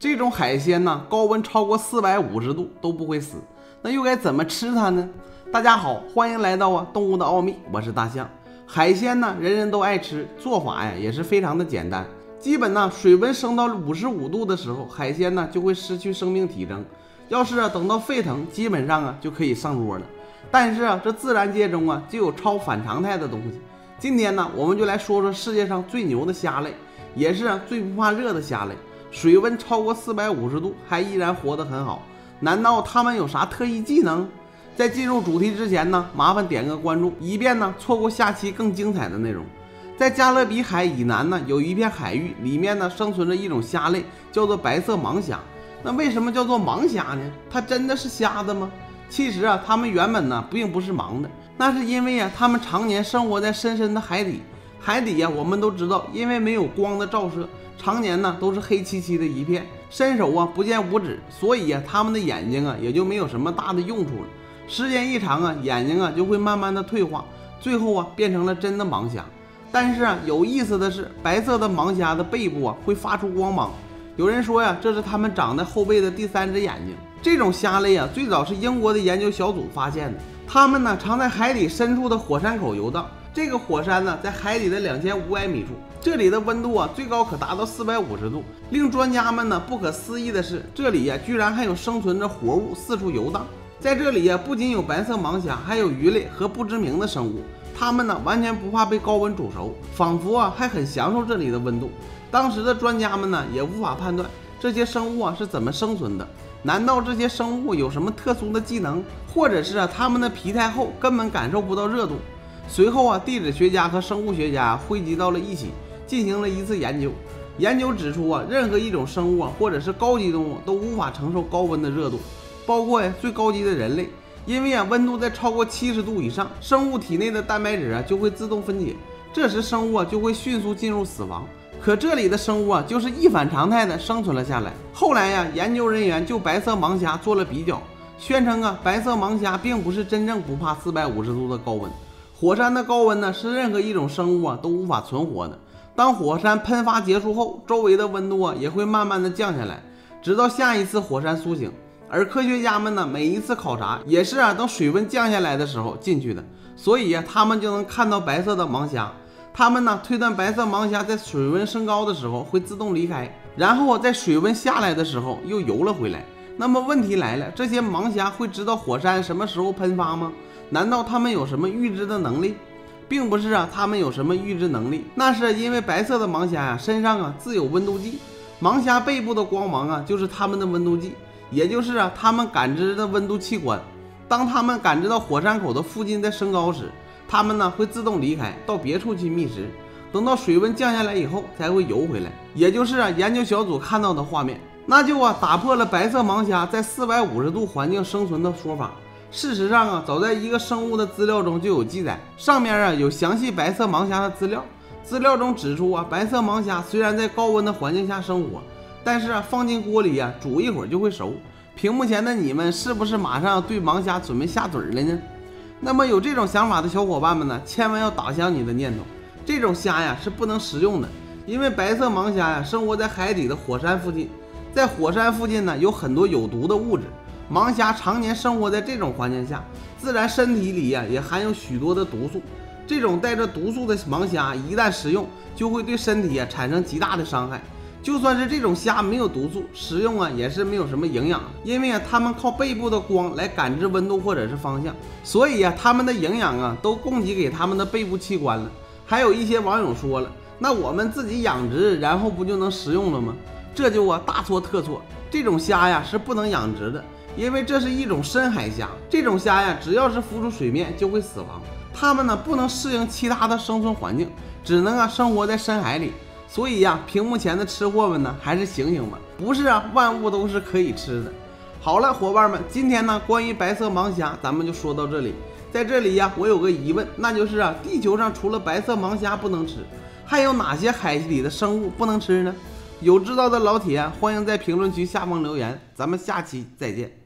这种海鲜呢，高温超过450度都不会死，那又该怎么吃它呢？大家好，欢迎来到动物的奥秘，我是大象。海鲜呢，人人都爱吃，做法呀也是非常的简单。基本呢，水温升到55度的时候，海鲜呢就会失去生命体征。要是等到沸腾，基本上就可以上桌了。但是这自然界中就有超反常态的东西。今天呢，我们就来说说世界上最牛的虾类，也是最不怕热的虾类。水温超过450度还依然活得很好，难道它们有啥特异技能？在进入主题之前呢，麻烦点个关注，以便呢错过下期更精彩的内容。在加勒比海以南呢，有一片海域，里面呢生存着一种虾类，叫做白色盲虾。那为什么叫做盲虾呢？它真的是瞎的吗？其实它们原本呢并不是盲的，那是因为它们常年生活在深深的海底。海底我们都知道，因为没有光的照射，常年呢都是黑漆漆的一片，伸手不见五指，所以它们的眼睛也就没有什么大的用处了。时间一长眼睛就会慢慢的退化，最后变成了真的盲虾。但是有意思的是，白色的盲虾的背部会发出光芒，有人说这是它们长在后背的第三只眼睛。这种虾类最早是英国的研究小组发现的，它们呢常在海底深处的火山口游荡。这个火山呢在海底的2500米处，这里的温度最高可达到450度。令专家们呢不可思议的是，这里居然还有生存着活物四处游荡。在这里不仅有白色盲虾，还有鱼类和不知名的生物，它们呢完全不怕被高温煮熟，仿佛还很享受这里的温度。当时的专家们呢也无法判断这些生物是怎么生存的。难道这些生物有什么特殊的技能，或者是它们的皮太厚，根本感受不到热度？随后地质学家和生物学家汇集到了一起，进行了一次研究。研究指出任何一种生物或者是高级动物都无法承受高温的热度，包括最高级的人类。因为温度在超过70度以上，生物体内的蛋白质就会自动分解，这时生物就会迅速进入死亡。可这里的生物就是一反常态的生存了下来。后来研究人员就白色盲虾做了比较，宣称白色盲虾并不是真正不怕450度的高温。火山的高温呢是任何一种生物都无法存活的。当火山喷发结束后，周围的温度也会慢慢的降下来，直到下一次火山苏醒。而科学家们呢每一次考察也是等水温降下来的时候进去的，所以他们就能看到白色的盲虾。他们呢推断白色盲虾在水温升高的时候会自动离开，然后在水温下来的时候又游了回来。那么问题来了，这些盲虾会知道火山什么时候喷发吗？难道他们有什么预知的能力？并不是他们有什么预知能力，那是因为白色的盲虾身上自有温度计。盲虾背部的光芒就是它们的温度计，也就是它们感知的温度器官。当它们感知到火山口的附近在升高时，它们呢会自动离开，到别处去觅食，等到水温降下来以后才会游回来，也就是研究小组看到的画面。那就打破了白色盲虾在450度环境生存的说法。事实上早在一个生物的资料中就有记载，上面有详细白色盲虾的资料。资料中指出白色盲虾虽然在高温的环境下生活，但是放进锅里煮一会儿就会熟。屏幕前的你们是不是马上对盲虾准备下嘴了呢？那么有这种想法的小伙伴们呢，千万要打消你的念头，这种虾是不能食用的。因为白色盲虾生活在海底的火山附近，在火山附近呢有很多有毒的物质。盲虾常年生活在这种环境下，自然身体里也含有许多的毒素。这种带着毒素的盲虾一旦食用，就会对身体产生极大的伤害。就算是这种虾没有毒素，食用也是没有什么营养的，因为它们靠背部的光来感知温度或者是方向，所以它们的营养都供给给它们的背部器官了。还有一些网友说了，那我们自己养殖，然后不就能食用了吗？这就大错特错。这种虾是不能养殖的，因为这是一种深海虾。这种虾只要是浮出水面就会死亡，它们呢不能适应其他的生存环境，只能生活在深海里。所以屏幕前的吃货们呢，还是醒醒吧，不是万物都是可以吃的。好了，伙伴们，今天呢关于白色盲虾咱们就说到这里。在这里我有个疑问，那就是地球上除了白色盲虾不能吃，还有哪些海里的生物不能吃呢？有知道的老铁欢迎在评论区下方留言，咱们下期再见。